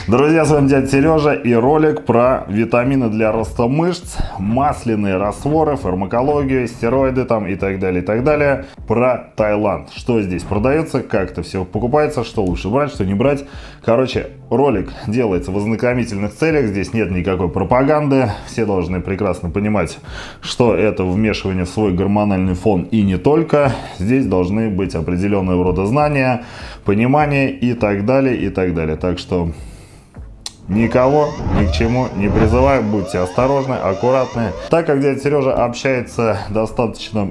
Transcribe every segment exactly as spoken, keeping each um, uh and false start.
Друзья, с вами дядя Сережа и ролик про витамины для роста мышц, масляные растворы, фармакологию, стероиды там и так далее, и так далее. Про Таиланд. Что здесь продается, как это все покупается, что лучше брать, что не брать. Короче, ролик делается в ознакомительных целях, здесь нет никакой пропаганды. Все должны прекрасно понимать, что это вмешивание в свой гормональный фон и не только. Здесь должны быть определенного рода знания, понимание и так далее, и так далее. Так что никого ни к чему не призываю, будьте осторожны, аккуратны. Так как дядя Сережа общается достаточно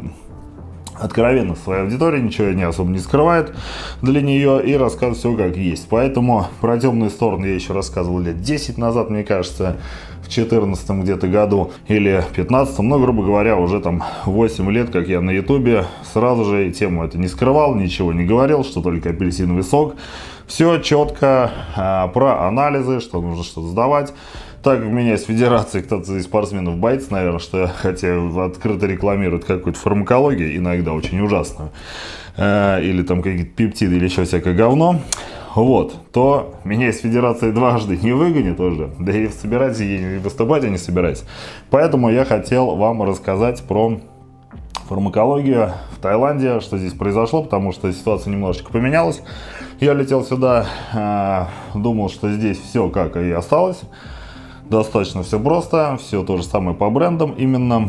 откровенно с своей аудиторией, ничего не особо не скрывает для нее и рассказывает все как есть. Поэтому про темные стороны я еще рассказывал лет десять назад, мне кажется, в четырнадцатом где-то году или пятнадцатом, но, грубо говоря, уже там восемь лет, как я на ютубе, сразу же тему это не скрывал, ничего не говорил, что только апельсиновый сок. Все четко а, про анализы, что нужно что-то сдавать. Так как у меня есть федерация, кто-то из спортсменов боится, наверное, что я, хотя открыто рекламируют какую-то фармакологию, иногда очень ужасную, э, или там какие-то пептиды, или еще всякое говно, вот, то меня из федерации дважды не выгонят уже, да и собирать, и выступать я не собираюсь. Поэтому я хотел вам рассказать про фармакологию в Таиланде, что здесь произошло, потому что ситуация немножечко поменялась. Я летел сюда, э, думал, что здесь все как и осталось. Достаточно все просто, все то же самое по брендам именно,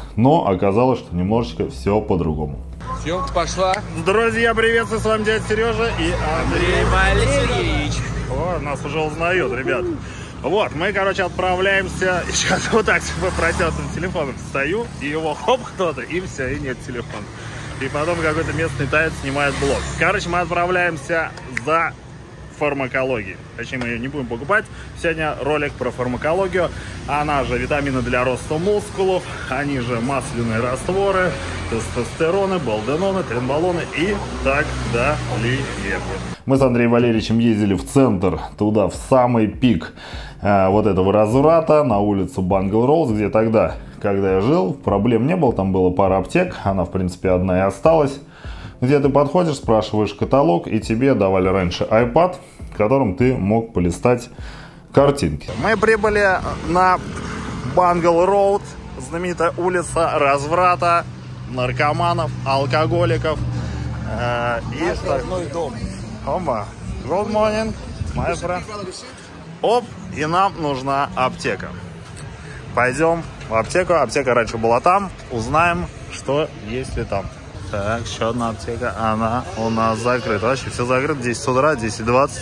но оказалось, что немножечко все по-другому. Съемка пошла. Друзья, приветствую, с вами дядя Сережа и Андрей Валерьевич. О, нас уже узнают, ребят. Вот, мы, короче, отправляемся, сейчас вот так по протянутым телефоном стою, и его хоп кто-то, и все, и нет телефона. И потом какой-то местный таец снимает блог. Короче, мы отправляемся за фармакологией. Точнее, мы ее не будем покупать. Сегодня ролик про фармакологию. Она же витамины для роста мускулов, они же масляные растворы, тестостероны, балденоны, тренболоны и так далее. Мы с Андреем Валерьевичем ездили в центр, туда, в самый пик э, вот этого разврата, на улицу Бангл-Роуз, где тогда, когда я жил, проблем не было, там было пара аптек, она, в принципе, одна и осталась. Где ты подходишь, спрашиваешь каталог, и тебе давали раньше iPad, которым ты мог полистать картинки. Мы прибыли на Бангл-Роуд, знаменитая улица разврата, наркоманов, алкоголиков. Э, и Наш дом. Ома. Good morning, my friend. Оп, и нам нужна аптека. Пойдем в аптеку. Аптека раньше была там. Узнаем, что есть ли там. Так, еще одна аптека, она у нас закрыта. Вообще все закрыто, десять утра, десять двадцать.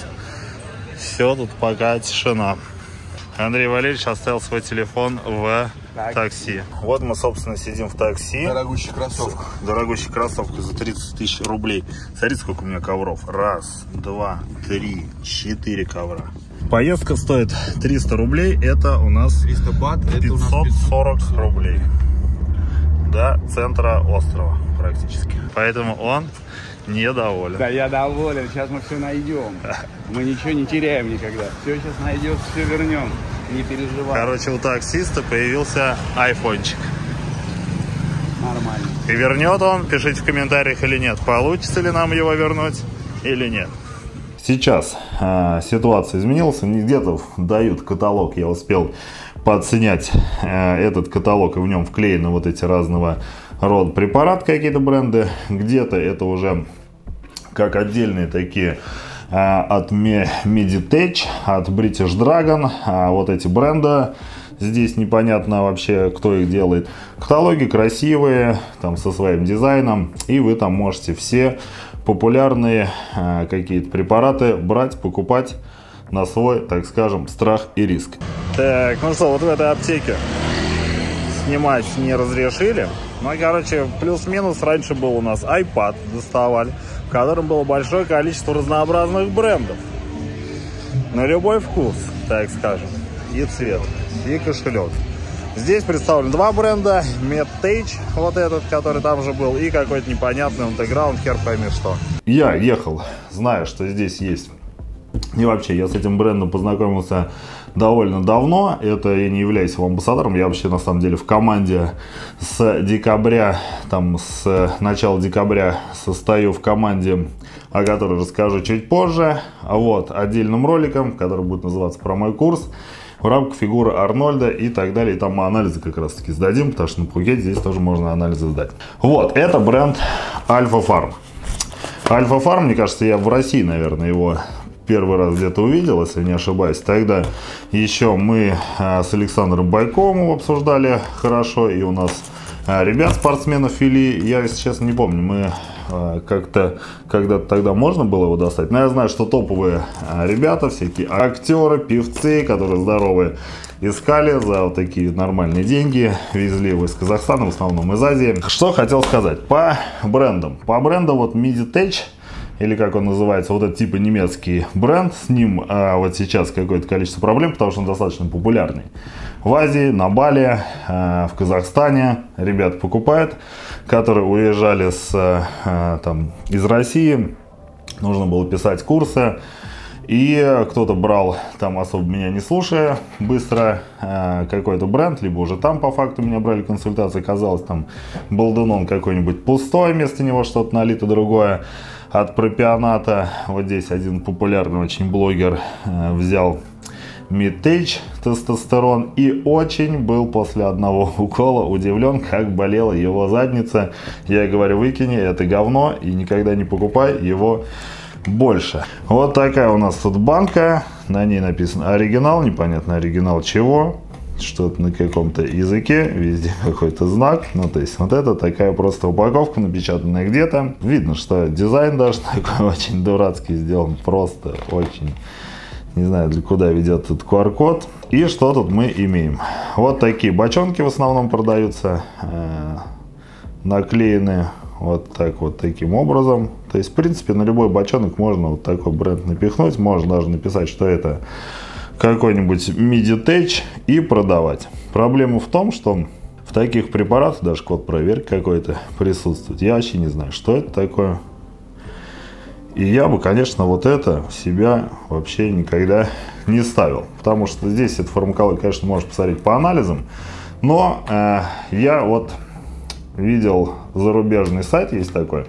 Все, тут пока тишина. Андрей Валерьевич оставил свой телефон в так. такси. Вот мы, собственно, сидим в такси. Дорогущих кроссовках. Дорогущих кроссовках за тридцать тысяч рублей. Смотрите, сколько у меня ковров. Раз, два, три, четыре ковра. Поездка стоит триста рублей. Это у нас триста бат, пятьсот сорок рублей. До центра острова практически. Поэтому он недоволен. Да, я доволен. Сейчас мы все найдем. Мы ничего не теряем никогда. Все сейчас найдется, все вернем. Не переживай. Короче, у таксиста появился айфончик. Нормально. И вернет он, пишите в комментариях или нет, получится ли нам его вернуть или нет. Сейчас э, ситуация изменилась. Они где-то дают каталог, я успел подснять э, этот каталог, и в нем вклеены вот эти разного рода препараты, какие-то бренды. Где-то это уже как отдельные такие э, от Meditech, от British Dragon. А вот эти бренды, здесь непонятно вообще, кто их делает. Каталоги красивые, там со своим дизайном, и вы там можете все популярные э, какие-то препараты брать, покупать на свой, так скажем, страх и риск. Так, ну что, вот в этой аптеке снимать не разрешили. Ну, короче, плюс-минус раньше был у нас iPad, доставали, в котором было большое количество разнообразных брендов. На любой вкус, так скажем, и цвет, и кошелек. Здесь представлены два бренда. Meditech, вот этот, который там же был, и какой-то непонятный underground, хер пойми что. Я ехал, зная, что здесь есть И вообще, я с этим брендом познакомился довольно давно. Это я не являюсь его амбассадором. Я вообще, на самом деле, в команде с декабря, там, с начала декабря состою в команде, о которой расскажу чуть позже. Вот, отдельным роликом, который будет называться «Про мой курс», в рамках фигуры Арнольда и так далее. И там мы анализы как раз таки сдадим, потому что на Пхукете здесь тоже можно анализы сдать. Вот, это бренд Альфа Фарм. Альфа Фарм, мне кажется, я в России, наверное, его первый раз где-то увидел, если не ошибаюсь. Тогда еще мы с Александром Байковым его обсуждали хорошо. И у нас ребят, спортсменов вели. Я, если честно, не помню, мы как-то, когда-то тогда можно было его достать. Но я знаю, что топовые ребята, всякие актеры, певцы, которые здоровые, искали за вот такие нормальные деньги, везли его из Казахстана, в основном из Азии. Что хотел сказать по брендам. По бренду вот Meditech, или как он называется, вот этот типа немецкий бренд, с ним а, вот сейчас какое-то количество проблем, потому что он достаточно популярный. В Азии, на Бали, а, в Казахстане ребят покупают, которые уезжали с, а, там, из России, нужно было писать курсы. И кто-то брал, там особо меня не слушая, быстро э, какой-то бренд, либо уже там по факту меня брали консультации, казалось, там Болденон какой-нибудь пустой, вместо него что-то налито другое. От пропионата, вот здесь один популярный очень блогер э, взял Meditech тестостерон и очень был после одного укола удивлен, как болела его задница. Я говорю, выкини это говно и никогда не покупай его больше. Вот такая у нас тут банка, на ней написано оригинал, непонятно оригинал чего, что-то на каком-то языке, везде какой-то знак. Ну, то есть вот это такая просто упаковка, напечатанная где-то. Видно, что дизайн даже такой очень дурацкий сделан, просто очень, не знаю, для куда ведет этот ку ар код. И что тут мы имеем? Вот такие бочонки в основном продаются, э, наклеены вот так вот таким образом. То есть, в принципе, на любой бочонок можно вот такой бренд напихнуть. Можно даже написать, что это какой-нибудь Meditech и продавать. Проблема в том, что в таких препаратах даже код проверки какой-то присутствует. Я вообще не знаю, что это такое. И я бы, конечно, вот это в себя вообще никогда не ставил. Потому что здесь эта фармакология, конечно, можешь посмотреть по анализам. Но э, я вот видел зарубежный сайт, есть такой,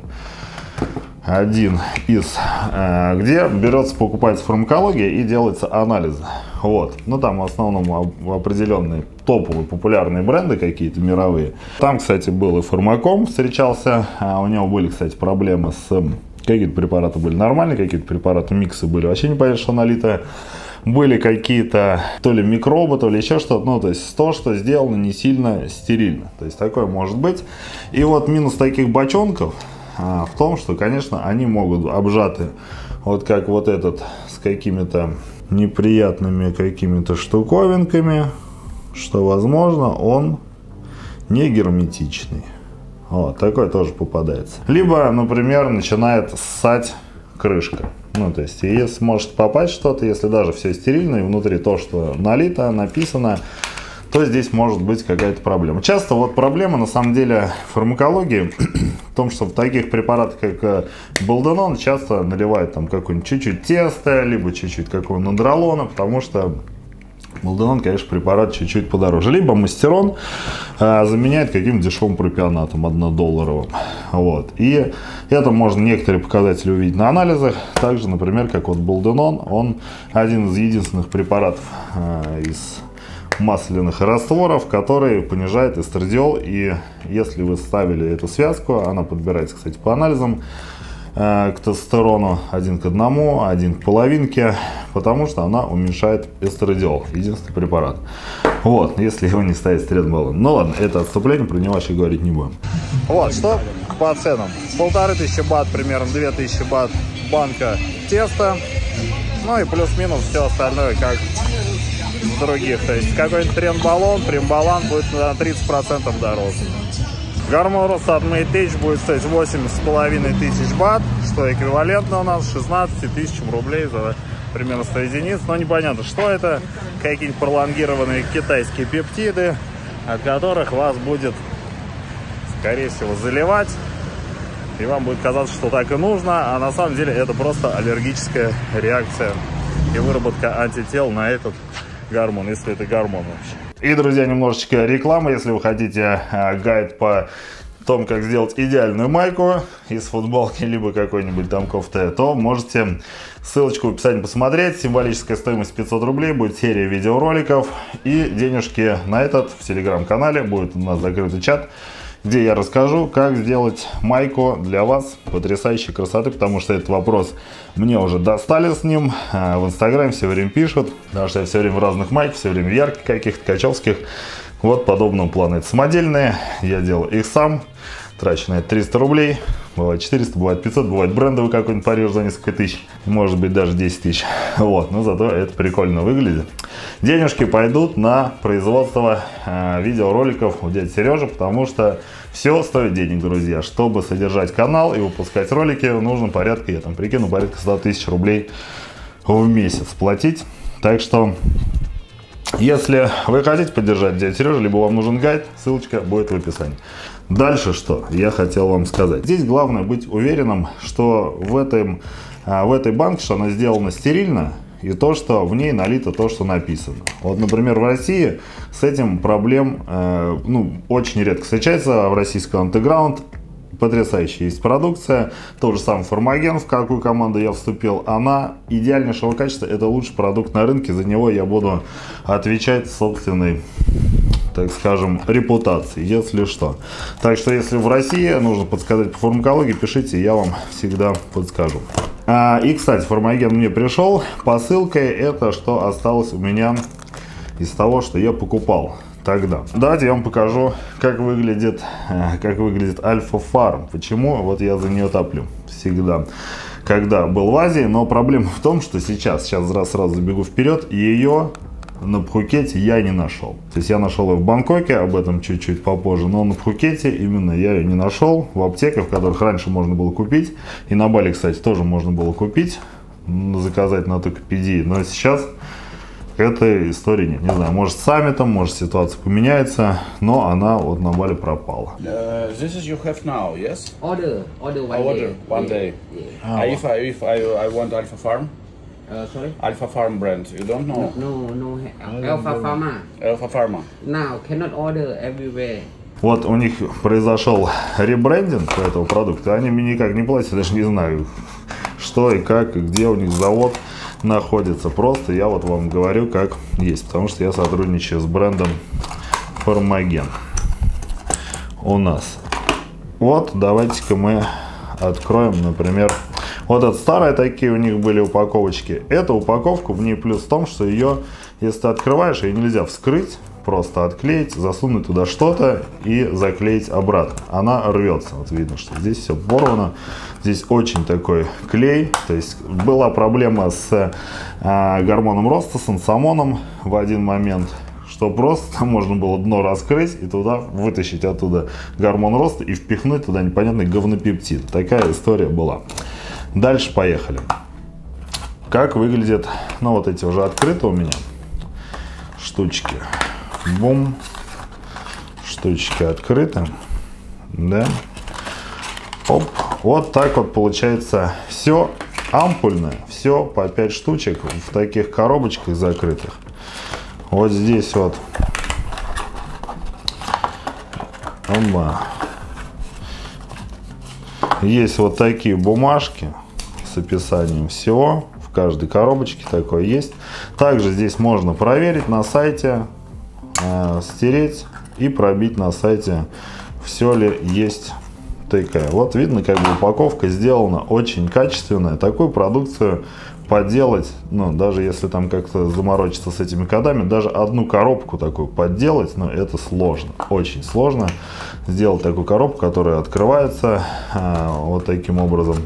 один из, э, где берется, покупается фармакология и делается анализы. Вот. Ну, там в основном определенные топовые популярные бренды какие-то мировые. Там, кстати, был и Фармаком встречался. А у него были, кстати, проблемы с... Какие-то препараты были нормальные, какие-то препараты миксы были вообще непонятно, что налито. Были какие-то то ли микробы, то ли еще что-то. Ну, то есть то, что сделано не сильно стерильно. То есть такое может быть. И вот минус таких бочонков а, в том, что, конечно, они могут обжаты, вот как вот этот, с какими-то неприятными какими-то штуковинками, что, возможно, он не герметичный. Вот, такой тоже попадается. Либо, например, начинает ссать крышка. Ну, то есть, если может попасть что-то, если даже все стерильно, и внутри то, что налито, написано, то здесь может быть какая-то проблема. Часто вот проблема, на самом деле, фармакологии в том, что в таких препаратах, как Болденон, часто наливают там какое-нибудь чуть-чуть теста, либо чуть-чуть какого-нибудь нандролона, потому что Болденон, конечно, препарат чуть-чуть подороже. Либо мастерон э, заменяет каким-то дешевым пропионатом однодолларовым. Вот. И это можно некоторые показатели увидеть на анализах. Также, например, как вот Болденон, он один из единственных препаратов э, из масляных растворов, который понижает эстрадиол. И если вы ставили эту связку, она подбирается, кстати, по анализам, к тестостерону один к одному, один к половинке, потому что она уменьшает эстрадиол. Единственный препарат. Вот, если его не ставить с третбаллон. Ну ладно, это отступление, про него вообще говорить не будем. Вот, что по ценам. Полторы тысячи бат, примерно две тысячи бат банка теста. Ну и плюс-минус все остальное, как в других. То есть какой-нибудь тренбаллон, примбалан будет на тридцать процентов дороже. Гормон роста от Meditech будет стоить восемь с половиной тысяч бат, что эквивалентно у нас шестнадцати тысячам рублей за примерно сто единиц. Но непонятно, что это. Какие-нибудь пролонгированные китайские пептиды, от которых вас будет, скорее всего, заливать. И вам будет казаться, что так и нужно. А на самом деле это просто аллергическая реакция и выработка антител на этот гормон, если это гормон вообще. И, друзья, немножечко рекламы. Если вы хотите а, гайд по том, как сделать идеальную майку из футболки, либо какой-нибудь там кофты, то можете ссылочку в описании посмотреть. Символическая стоимость пятьсот рублей, будет серия видеороликов, и денежки на этот в телеграм-канале будет у нас закрытый чат, где я расскажу, как сделать майку для вас потрясающей красоты, потому что этот вопрос мне уже достали с ним. В инстаграме все время пишут, потому что я все время в разных майках, все время в ярких каких-то, качевских. Вот подобного плана. Это самодельные, я делал их сам, трачу на это триста рублей, бывает четыреста, бывает пятьсот, бывает брендовый какой-нибудь Париж за несколько тысяч, может быть даже десять тысяч. Вот, но зато это прикольно выглядит. Денежки пойдут на производство э, видеороликов у дяди Сережи, потому что все стоит денег, друзья. Чтобы содержать канал и выпускать ролики, нужно порядка, я там прикину, порядка ста тысяч рублей в месяц платить. Так что, если вы хотите поддержать дядю Сережу, либо вам нужен гайд, ссылочка будет в описании. Дальше что я хотел вам сказать. Здесь главное быть уверенным, что в, этом, в этой банке, что она сделана стерильно, и то, что в ней налито то, что написано. Вот, например, в России с этим проблем э, ну, очень редко встречается. В российском Underground потрясающая есть продукция. Тот же самый Формаген, в какую команду я вступил, она идеальнейшего качества. Это лучший продукт на рынке. За него я буду отвечать собственной, так скажем, репутации, если что. Так что, если в России нужно подсказать по фармакологии, пишите, я вам всегда подскажу. А, и, кстати, Формаген мне пришел посылкой. Это что осталось у меня из того, что я покупал тогда. Давайте я вам покажу, как выглядит, как выглядит Альфа Фарм. Почему вот я за нее топлю всегда, когда был в Азии. Но проблема в том, что сейчас, сейчас сразу, сразу забегу вперед, ее на Пхукете я не нашел. То есть я нашел ее в Бангкоке, об этом чуть-чуть попозже, но на Пхукете именно я ее не нашел. В аптеках, в которых раньше можно было купить, и на Бали, кстати, тоже можно было купить, заказать на Токопедии, но сейчас этой истории нет. Не знаю, может сами там, может ситуация поменяется, но она вот на Бали пропала. Uh, this is you have now, yes? Order, order one Order day. one Yeah, day. yeah. Uh, if I if I I want Alpha Farm, Uh, sorry? Alpha Farm brand, you don't know? No, no, Alpha Pharma. Alpha Pharma. Now cannot order everywhere. Вот у них произошел ребрендинг этого продукта. Они мне никак не платят, даже не знаю, что и как, и где у них завод находится. Просто я вот вам говорю, как есть, потому что я сотрудничаю с брендом Формаген у нас. Вот, давайте-ка мы откроем, например, вот это старые такие у них были упаковочки. Эта упаковка, в ней плюс в том, что ее, если ты открываешь, ее нельзя вскрыть, просто отклеить, засунуть туда что-то и заклеить обратно. Она рвется. Вот видно, что здесь все порвано. Здесь очень такой клей. То есть была проблема с а, гормоном роста, с ансамоном в один момент, что просто можно было дно раскрыть и туда вытащить оттуда гормон роста и впихнуть туда непонятный говнопептид. Такая история была. Дальше поехали. Как выглядят, ну вот эти уже открыты у меня штучки. Бум. Штучки открыты. Да. Оп. Вот так вот получается все ампульное. Все по пять штучек в таких коробочках закрытых. Вот здесь вот. Оба. Есть вот такие бумажки с описанием всего. В каждой коробочке такое есть. Также здесь можно проверить на сайте, э, стереть и пробить на сайте, все ли есть такая. Вот видно, как бы упаковка сделана очень качественная. Такую продукцию подделать, ну, даже если там как-то заморочиться с этими кодами, даже одну коробку такую подделать, ну, это сложно, очень сложно сделать такую коробку, которая открывается а, вот таким образом,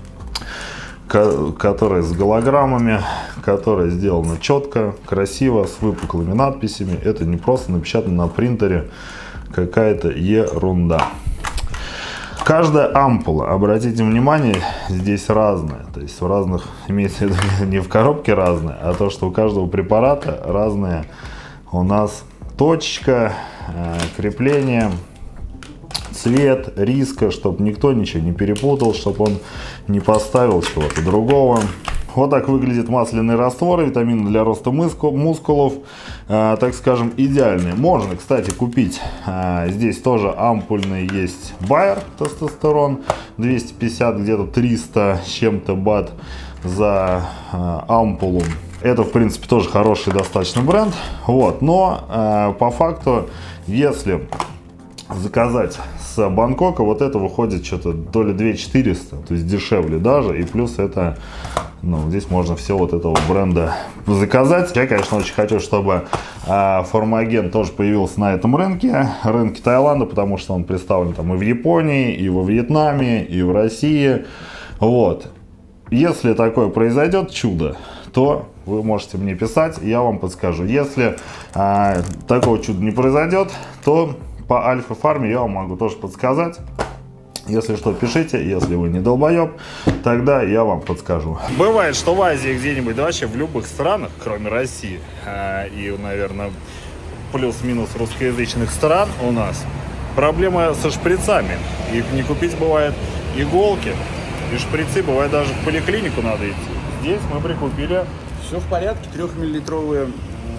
ко которая с голограммами, которая сделана четко, красиво, с выпуклыми надписями. Это не просто напечатано на принтере какая-то ерунда. Каждая ампула, обратите внимание, здесь разная. То есть в разных, имеется в виду не в коробке разная, а то, что у каждого препарата разная у нас точечка, э, крепление, цвет, риска, чтобы никто ничего не перепутал, чтобы он не поставил чего-то другого. Вот так выглядят масляные растворы, витамины для роста мускулов, э, так скажем, идеальные. Можно, кстати, купить, э, здесь тоже ампульный есть Bayer тестостерон, двести пятьдесят, где-то триста с чем-то бат за э, ампулу. Это, в принципе, тоже хороший достаточно бренд. Вот, но э, по факту, если заказать с Бангкока, вот это выходит что-то то ли две тысячи четыреста, то есть дешевле даже, и плюс это, ну, здесь можно все вот этого бренда заказать. Я, конечно, очень хочу, чтобы э, Формаген тоже появился на этом рынке, рынке Таиланда, потому что он представлен там и в Японии, и во Вьетнаме, и в России. Вот. Если такое произойдет, чудо, то вы можете мне писать, я вам подскажу. Если э, такого чуда не произойдет, то по Альфа-Фарме я вам могу тоже подсказать. Если что, пишите. Если вы не долбоеб, тогда я вам подскажу. Бывает, что в Азии где-нибудь, да вообще в любых странах, кроме России, э, и, наверное, плюс-минус русскоязычных стран у нас, проблема со шприцами. Их не купить бывает иголки, и шприцы, бывает даже в поликлинику надо идти. Здесь мы прикупили. Все в порядке, трехмиллилитровые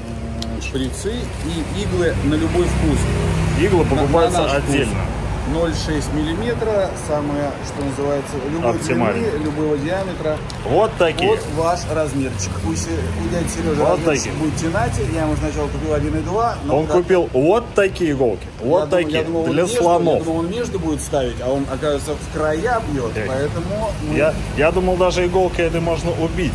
шприцы и иглы на любой вкус. Иглы покупаются на, на отдельно. ноль целых шесть десятых миллиметра, самое, что называется, любой длины, любого диаметра. Вот такие. Вот ваш размерчик. Пусть у дяди Сережа вот размерчик будет тянать. Я ему сначала купил один и два. Он как... купил вот такие иголки. Вот я такие. Думал, для между, слонов. Я думал, он между будет ставить, а он, оказывается, в края бьет. Эй. Поэтому... Мы... Я, я думал, даже иголкой это можно убить.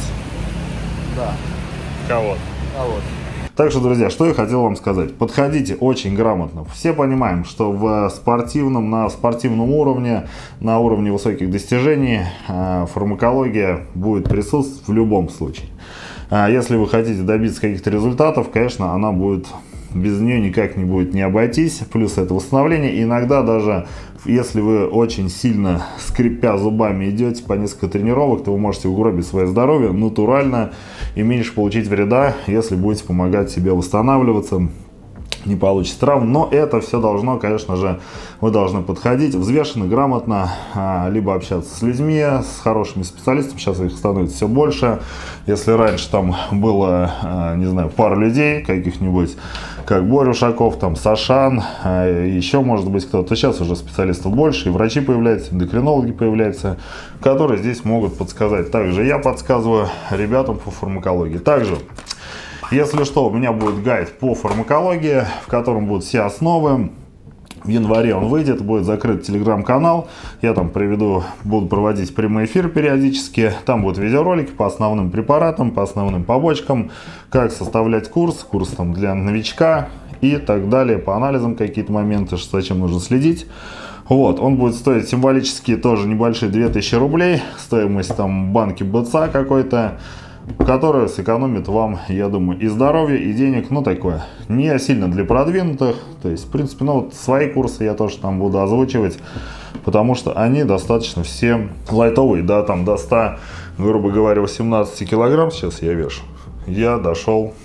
Да. Кого-то. Кого-то. Так что, друзья, что я хотел вам сказать. Подходите очень грамотно. Все понимаем, что в спортивном, на спортивном уровне, на уровне высоких достижений фармакология будет присутствовать в любом случае. Если вы хотите добиться каких-то результатов, конечно, она будет, без нее никак не будет не обойтись. Плюс это восстановление. И иногда даже, если вы очень сильно скрипя зубами идете по несколько тренировок, то вы можете угробить свое здоровье натурально и меньше получить вреда, если будете помогать себе восстанавливаться, не получите травм. Но это все должно, конечно же, вы должны подходить взвешенно, грамотно, либо общаться с людьми, с хорошими специалистами. Сейчас их становится все больше. Если раньше там было, не знаю, пара людей каких-нибудь, как Боря Ушаков, там Сашан, еще может быть кто-то, то сейчас уже специалистов больше, и врачи появляются, эндокринологи появляются, которые здесь могут подсказать. Также я подсказываю ребятам по фармакологии. Также, если что, у меня будет гайд по фармакологии, в котором будут все основы. В январе он выйдет, будет закрыт телеграм-канал. Я там проведу, буду проводить прямой эфир периодически. Там будут видеоролики по основным препаратам, по основным побочкам, как составлять курс, курс там для новичка и так далее, по анализам какие-то моменты, что зачем нужно следить. Вот, он будет стоить символически тоже небольшие две тысячи рублей, стоимость там банки БЦА какой-то, которая сэкономит вам, я думаю, и здоровье, и денег, ну такое, не сильно для продвинутых. То есть, в принципе, ну вот свои курсы я тоже там буду озвучивать, потому что они достаточно все лайтовые, да, там до ста, грубо говоря, восемнадцати килограмм сейчас я вешу. Я дошел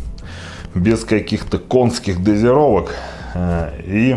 без каких-то конских дозировок э, и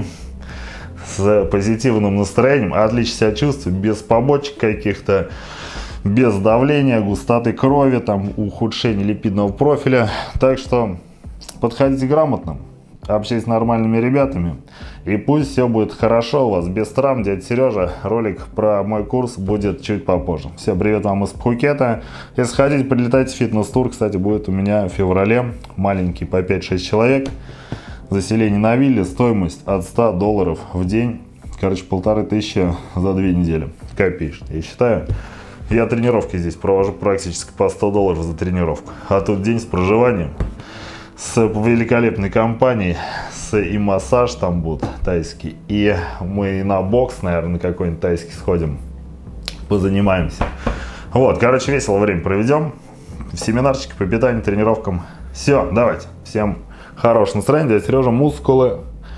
с позитивным настроением, отлично себя чувствую, без побочек каких-то, без давления, густоты крови, там, ухудшения липидного профиля. Так что подходите грамотно, общайтесь с нормальными ребятами, и пусть все будет хорошо у вас, без травм. Дядя Сережа, ролик про мой курс будет чуть попозже. Все, привет вам из Пхукета. Если хотите, прилетайте в фитнес-тур, кстати, будет у меня в феврале, маленький, по пять-шесть человек. Заселение на вилле, стоимость от ста долларов в день. Короче, полторы тысячи за две недели. Копеечно, я считаю. Я тренировки здесь провожу практически по сто долларов за тренировку. А тут день с проживанием, с великолепной компанией, с и массаж там будет тайский. И мы на бокс, наверное, какой-нибудь тайский сходим, позанимаемся. Вот, короче, весело время проведем. Семинарчики по питанию, тренировкам. Все, давайте. Всем хорошего настроения. Дядя Сережа, мускулы.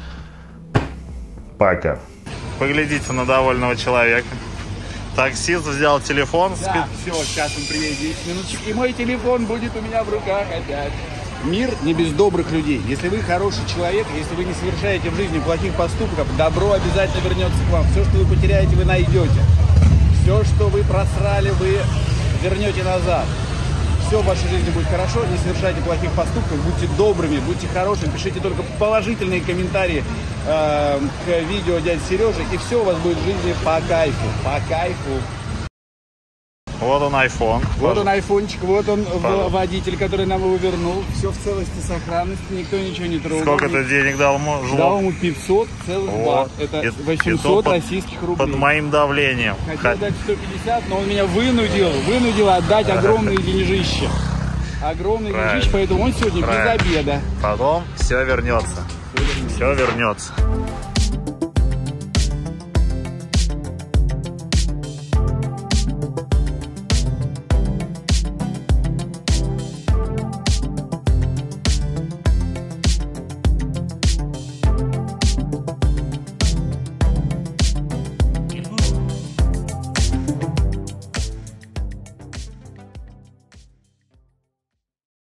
Пока. Поглядите на довольного человека. Таксист взял телефон. Да, все, сейчас он приедет десять минуточек, и мой телефон будет у меня в руках опять. Мир не без добрых людей. Если вы хороший человек, если вы не совершаете в жизни плохих поступков, добро обязательно вернется к вам. Все, что вы потеряете, вы найдете. Все, что вы просрали, вы вернете назад. все в вашей жизни будет хорошо, не совершайте плохих поступков, будьте добрыми, будьте хорошими, пишите только положительные комментарии э, к видео дяди Сережи, и все у вас будет в жизни по кайфу, по кайфу. Вот он iPhone. Вот он айфончик, вот он Пожалуйста. водитель, который нам его вернул. Все в целости, сохранности, никто ничего не трогал. Сколько ты денег дал ему? Дал ему пятьсот целых Вот. бат. Это И- восемьсот и то под- российских рублей. Под моим давлением. Хотел дать сто пятьдесят, но он меня вынудил, вынудил отдать огромные деньжища. Огромные Правильно. деньжища, поэтому он сегодня Правильно. без обеда. Потом все вернется. Все вернется.